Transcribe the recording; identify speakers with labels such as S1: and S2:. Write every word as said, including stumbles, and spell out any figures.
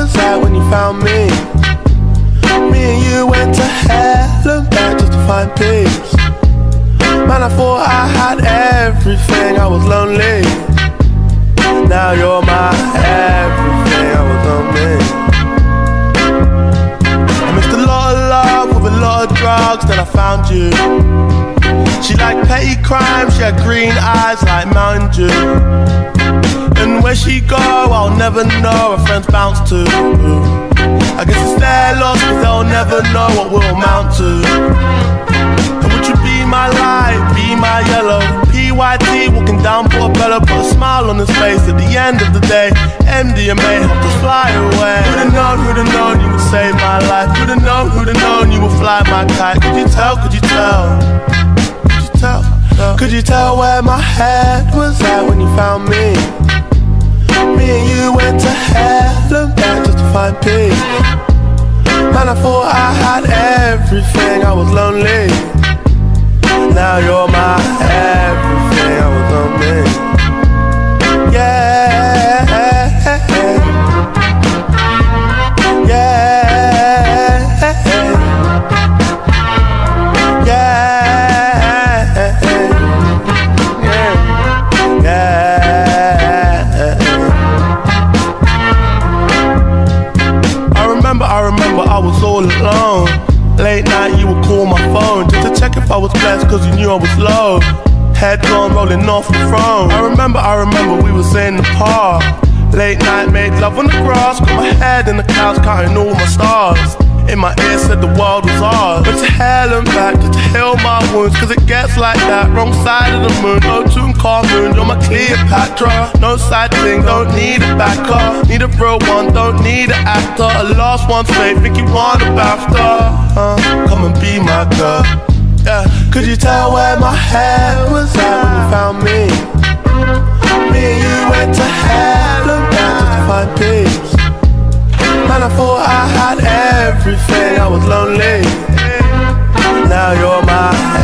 S1: was at when you found me? Me and you went to hell and back just to find peace. Man, I thought I had everything, I was lonely. Now you're my everything, I was lonely. I missed a lot of love with a lot of drugs, then I found you. She liked petty crime, she had green eyes like Mountain Dew. And where she go, I'll never know, her friends bounce to. I guess it's their loss, cause they'll never know what we'll amount to. And would you be my light, be my yellow? P Y T walking down Portobello, put a smile on his face. At the end of the day, M D M A helped us fly away. Who'd have known, who'd have known you would save my life? Who'd have known, who'd have known you would fly my kite? Could you tell, could you tell? Could you tell? Could you tell where my head was at when you found me? Me and you went to hell and back just to find peace. Man, I thought I had everything, I was lonely. Now you're my everything, I was lonely. Yeah, yeah, I remember I was all alone. Late night you would call my phone just to check if I was blessed, cause you knew I was low. Head gone rolling off the throne. I remember, I remember we was in the park. Late night made love on the grass. Got my head in the clouds counting all my stars. In my ear said the world was ours. Went to hell and back just to heal my wounds, cause it gets like that. Wrong side of the moon, no Tutankhamun. You're my Cleopatra, no side thing, don't need a backer. Need a real one, don't need an actor. A lost one's fate, think you want a BAFTA. uh, Come and be my girl, yeah. Could you tell where my head was at when you found me? Me and you went to hell and back just to find peace. Man, I thought I had everything, I was lonely. Now you're my